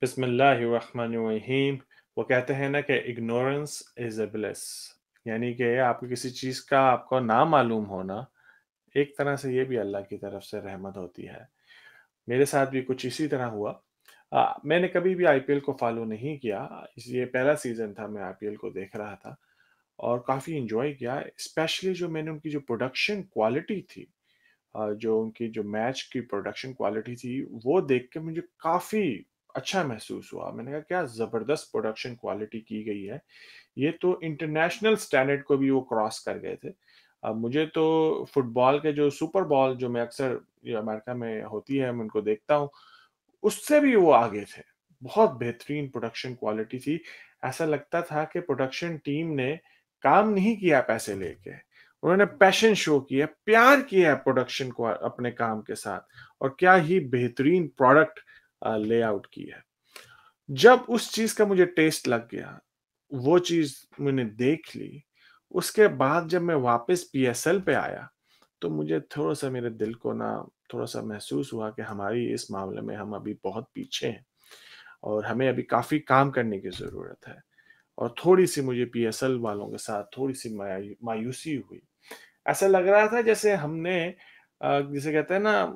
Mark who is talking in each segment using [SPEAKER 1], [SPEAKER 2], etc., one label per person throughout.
[SPEAKER 1] बिस्मिल्लाहिर्रहमानिर्रहीम। वो कहते हैं ना कि इग्नोरेंस इज़ अ ब्लिस, यानी कि आपको किसी चीज़ का आपको ना मालूम होना एक तरह से ये भी अल्लाह की तरफ से रहमत होती है। मेरे साथ भी कुछ इसी तरह हुआ। मैंने कभी भी आईपीएल को फॉलो नहीं किया। ये पहला सीज़न था, मैं आईपीएल को देख रहा था और काफ़ी एंजॉय किया। स्पेशली जो मैंने उनकी जो प्रोडक्शन क्वालिटी थी, जो उनकी जो मैच की प्रोडक्शन क्वालिटी थी, वो देख के मुझे काफ़ी अच्छा महसूस हुआ। मैंने कहा क्या ज़बरदस्त प्रोडक्शन क्वालिटी की गई है। ये तो इंटरनेशनल स्टैंडर्ड को भी वो क्रॉस कर गए थे। अब मुझे तो फुटबॉल के जो सुपर बॉल जो मैं अक्सर ये अमेरिका में होती है, मैं उनको देखता हूँ, उससे भी वो आगे थे। बहुत बेहतरीन प्रोडक्शन क्वालिटी थी। ऐसा लगता था कि प्रोडक्शन टीम ने काम नहीं किया पैसे लेके। उन्होंने पैशन शो किया, प्यार किया है प्रोडक्शन को अपने काम के साथ, और क्या ही बेहतरीन प्रोडक्ट लेआउट की है। जब उस चीज़ का मुझे टेस्ट लग गया, वो चीज़ मैंने देख ली, उसके बाद जब मैं वापस पीएसएल पे आया, तो मुझे थोड़ा-सा मेरे दिल को ना थोड़ा-सा महसूस हुआ कि हमारी इस मामले में हम अभी बहुत पीछे हैं और हमें अभी काफ़ी काम करने की ज़रूरत है। और थोड़ी-सी मुझे पीएसएल वालों के साथ थोड़ी-सी मायूसी हुई। ऐसा लग रहा था जैसे हमने जिसे कहते हैं ना,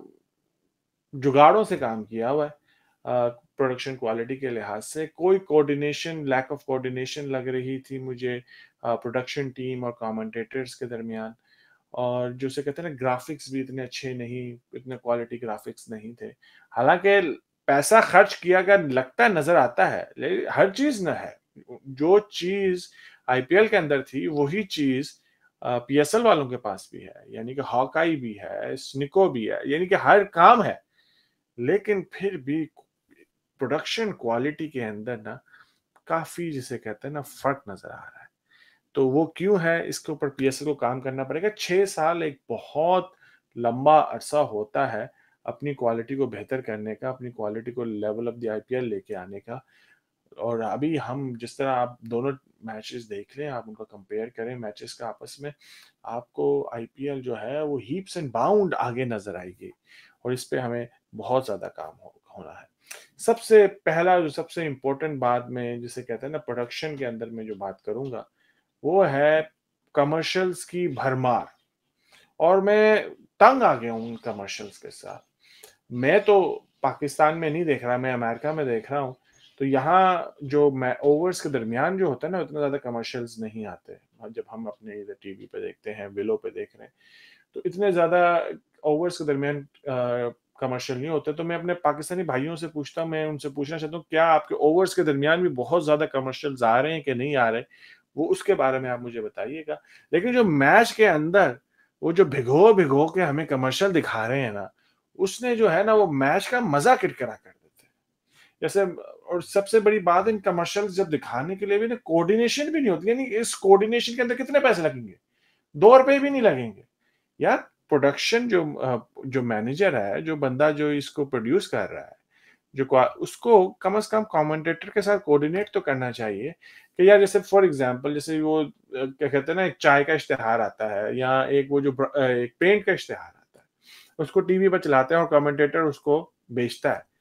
[SPEAKER 1] जुगाड़ों से काम किया हुआ है। प्रोडक्शन क्वालिटी के लिहाज से कोई कोऑर्डिनेशन, लैक ऑफ कोऑर्डिनेशन लग रही थी मुझे प्रोडक्शन टीम और कमेंटेटर्स के दरमियान। और जिसे कहते हैं ना, ग्राफिक्स भी इतने अच्छे नहीं, इतने क्वालिटी ग्राफिक्स नहीं थे। हालांकि पैसा खर्च किया गया लगता है, नजर आता है, लेकिन हर चीज न है। जो चीज आईपीएल के अंदर थी वही चीज पीएसएल वालों के पास भी है, यानी कि हॉकाई भी है, स्निको भी है, यानी कि हर काम है। लेकिन फिर भी प्रोडक्शन क्वालिटी के अंदर ना काफी, जिसे कहते हैं ना, फर्क नजर आ रहा है। तो वो क्यों है, इसके ऊपर पीएसएल को काम करना पड़ेगा। 6 साल एक बहुत लंबा अरसा होता है अपनी क्वालिटी को बेहतर करने का, अपनी क्वालिटी को लेवल ऑफ द आईपीएल लेके आने का। और अभी हम जिस तरह, आप दोनों मैचेस देख लें, आप उनका कंपेयर करें मैचेस का आपस में, आपको आईपीएल जो है वो हीप्स एंड बाउंड आगे नजर आएगी। और इस पे हमें बहुत ज्यादा काम होना है। सबसे पहला जो सबसे इम्पोर्टेंट बात में जिसे कहते हैं ना प्रोडक्शन के अंदर में जो बात करूंगा, वो है कमर्शियल्स की भरमार। और मैं तंग आ गया हूँ उन कमर्शियल्स के साथ। मैं तो पाकिस्तान में नहीं देख रहा, मैं अमेरिका में देख रहा हूँ। तो यहाँ जो मैं ओवर्स के दरमियान जो होता है ना, उतना ज्यादा कमर्शियल्स नहीं आते। और जब हम अपने इधर टीवी पे देखते हैं, विलो पे देख रहे हैं, तो इतने ज्यादा ओवर्स के दरमियान कमर्शियल नहीं होते। तो मैं अपने पाकिस्तानी भाइयों से पूछता हूँ, मैं उनसे पूछना चाहता हूँ, क्या आपके ओवर्स के दरमियान भी बहुत ज्यादा कमर्शियल्स आ रहे हैं कि नहीं आ रहे? वो उसके बारे में आप मुझे बताइएगा। लेकिन जो मैच के अंदर वो जो भिगो भिगो के हमें कमर्शियल दिखा रहे हैं ना, उसने जो है ना वो मैच का मजा किरकिरा कर देते हैं। जैसे, और सबसे बड़ी बात, इन कमर्शियल्स जब दिखाने के लिए भी ना कोऑर्डिनेशन भी नहीं होती। यानी इस कोऑर्डिनेशन के अंदर कितने पैसे लगेंगे? 2 रुपए भी नहीं लगेंगे यार। प्रोडक्शन जो मैनेजर है, जो बंदा जो इसको प्रोड्यूस कर रहा है, उसको कम से कम कमेंटेटर के साथ कोऑर्डिनेट तो करना चाहिए कि यार, जैसे फॉर एग्जांपल, जैसे वो क्या कहते हैं ना, एक चाय का इश्तिहार आता है, या एक वो जो एक पेंट का इश्तिहार आता है, उसको टीवी पर चलाते हैं और कमेंटेटर उसको बेचता है।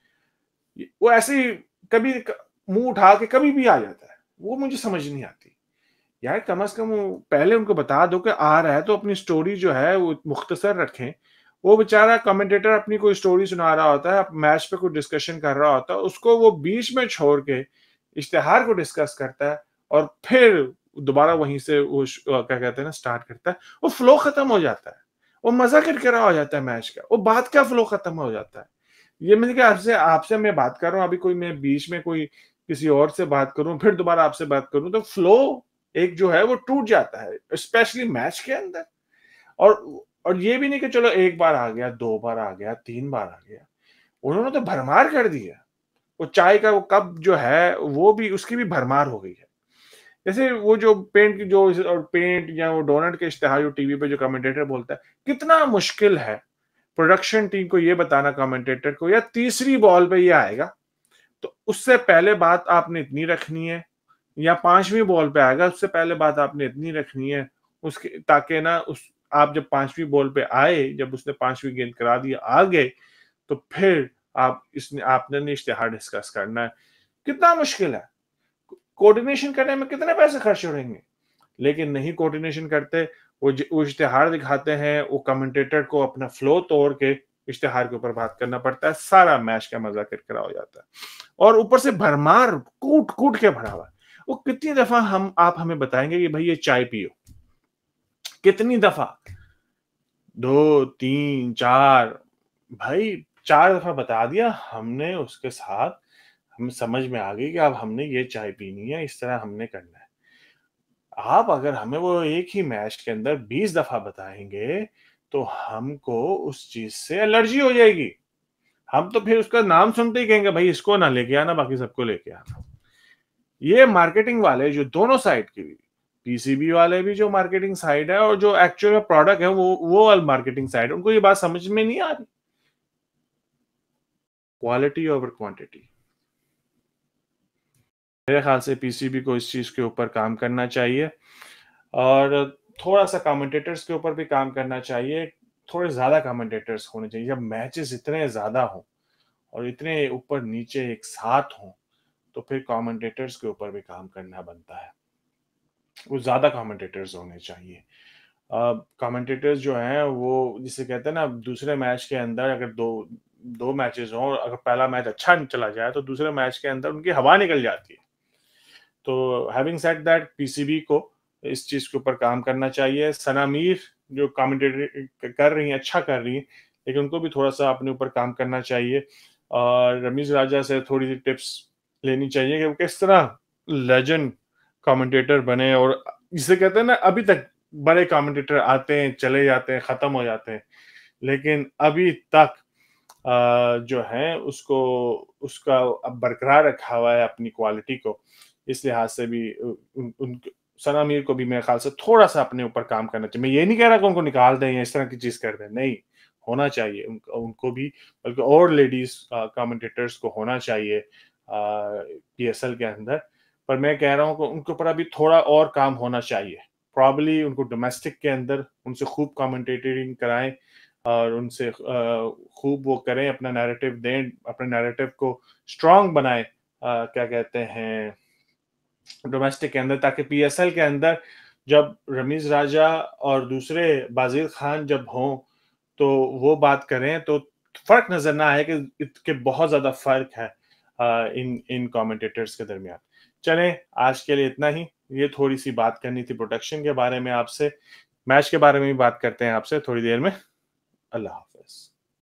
[SPEAKER 1] वो ऐसे ही कभी मुंह उठा के कभी भी आ जाता है। वो मुझे समझ नहीं आती यार। कम से कम पहले उनको बता दो कि आ रहा है, तो अपनी स्टोरी जो है वो मुख्तसर रखें। वो बेचारा कमेंटेटर अपनी कोई स्टोरी सुना रहा होता है, मैच पे कोई डिस्कशन कर रहा होता है, उसको वो बीच में छोड़ के इश्तिहार को डिस्कस करता है, और फिर दोबारा वहीं से वो क्या कहते हैं ना, स्टार्ट करता है। वो फ्लो खत्म हो जाता है, वो मजा किरकिरा हो जाता है मैच का, वो बात का फ्लो खत्म हो जाता है। ये मैंने कहा, आपसे आपसे मैं बात कर रहा हूँ, अभी कोई मैं बीच में कोई किसी और से बात करूं, फिर दोबारा आपसे बात करूं, तो फ्लो एक जो है वो टूट जाता है, स्पेशली मैच के अंदर। और और ये भी नहीं कि चलो एक बार आ गया, 2 बार आ गया, 3 बार आ गया। उन्होंने तो भरमार कर दिया। वो चाय का वो कप जो है, वो भी, उसकी भी भरमार हो गई है। जैसे वो जो पेंट की जो, और पेंट या वो डोनट के इश्तिहार जो टीवी पे जो कमेंटेटर बोलता है, कितना मुश्किल है प्रोडक्शन टीम को ये बताना, कमेंटेटर को, या तीसरी बॉल पे ये आएगा, तो उससे पहले बात आपने इतनी रखनी है, या 5वीं बॉल पे आएगा, उससे पहले बात आपने इतनी रखनी है, उसके ताकि ना उस आप जब 5वीं बॉल पे आए, जब उसने 5वीं गेंद करा दी आ गए, तो फिर आप इसने आपने इश्तिहार डिस्कस करना है। कितना मुश्किल है। कोऑर्डिनेशन करने में कितने पैसे खर्च हो रहेंगे, लेकिन नहीं कोऑर्डिनेशन करते। वो इश्तिहार दिखाते हैं, वो कमेंटेटर को अपना फ्लो तोड़ के इश्तिहार के ऊपर बात करना पड़ता है, सारा मैच का मजा किरकिरा हो जाता है। और ऊपर से भरमार कूट कूट के भरा हुआ है। वो कितनी दफा आप हमें बताएंगे कि भाई ये चाय पियो, कितनी दफा, दो तीन चार, भाई 4 दफा बता दिया हमने, उसके साथ हमें समझ में आ गई कि अब हमने ये चाय पीनी है, इस तरह हमने करना है। आप अगर हमें वो एक ही मैच के अंदर 20 दफा बताएंगे तो हमको उस चीज से एलर्जी हो जाएगी। हम तो फिर उसका नाम सुनते ही कहेंगे भाई इसको ना लेके आना, बाकी सबको लेके आना। ये मार्केटिंग वाले जो दोनों साइड की भी, पीसीबी वाले भी जो मार्केटिंग साइड है और जो एक्चुअल में प्रोडक्ट है वो वाला मार्केटिंग साइड, उनको ये बात समझ में नहीं आ रही। Quality over quantity. मेरे ख्याल से पीसीबी को इस चीज के ऊपर काम करना चाहिए और थोड़ा सा कमेंटेटर्स के ऊपर भी काम करना चाहिए। थोड़े ज्यादा कमेंटेटर्स होने चाहिए। जब मैचेस इतने ज्यादा हों और इतने ऊपर नीचे एक साथ हों तो फिर कमेंटेटर्स के ऊपर भी काम करना बनता है। वो ज्यादा कमेंटेटर्स होने चाहिए। कमेंटेटर्स जो हैं वो जिसे कहते हैं ना, दूसरे मैच के अंदर अगर दो दो मैचेस हों और अगर पहला मैच अच्छा चला जाए तो दूसरे मैच के अंदर उनकी हवा निकल जाती है। तो हैविंग सेड दैट, पीसीबी को इस चीज के ऊपर काम करना चाहिए। सना मीर जो कमेंटेटर कर रही हैं, अच्छा कर रही हैं, लेकिन उनको भी थोड़ा सा अपने ऊपर काम करना चाहिए और रमीज राजा से थोड़ी सी टिप्स लेनी चाहिए कि वो किस तरह लेजेंड कमेंटेटर बने। और जिसे कहते हैं ना, अभी तक बड़े कमेंटेटर आते हैं, चले जाते हैं, खत्म हो जाते हैं, लेकिन अभी तक जो है उसको उसका अब बरकरार रखा हुआ है अपनी क्वालिटी को। इस लिहाज से भी सना मीर को भी मेरे ख्याल से थोड़ा सा अपने ऊपर काम करना चाहिए। मैं ये नहीं कह रहा कि उनको निकाल दें या इस तरह की चीज कर दें, नहीं, होना चाहिए उनको भी, बल्कि और लेडीज कमेंटेटर्स को होना चाहिए पीएसएल के अंदर। पर मैं कह रहा हूँ कि उनके ऊपर अभी थोड़ा और काम होना चाहिए। प्रॉब्ली उनको डोमेस्टिक के अंदर उनसे खूब कमेंटेटिंग कराएं और उनसे खूब वो करें, अपना नैरेटिव दें, अपने नैरेटिव को स्ट्रांग बनाएं, क्या कहते हैं, डोमेस्टिक के अंदर, ताकि पीएसएल के अंदर जब रमीज राजा और दूसरे बाजिर खान जब हों तो वो बात करें तो फर्क नजर ना आए कि बहुत ज्यादा फर्क है इन इन कमेंटेटर्स के दरमियान। चलें, आज के लिए इतना ही। ये थोड़ी सी बात करनी थी प्रोटेक्शन के बारे में आपसे। मैच के बारे में भी बात करते हैं आपसे थोड़ी देर में। अल्लाह हाफ़िज़।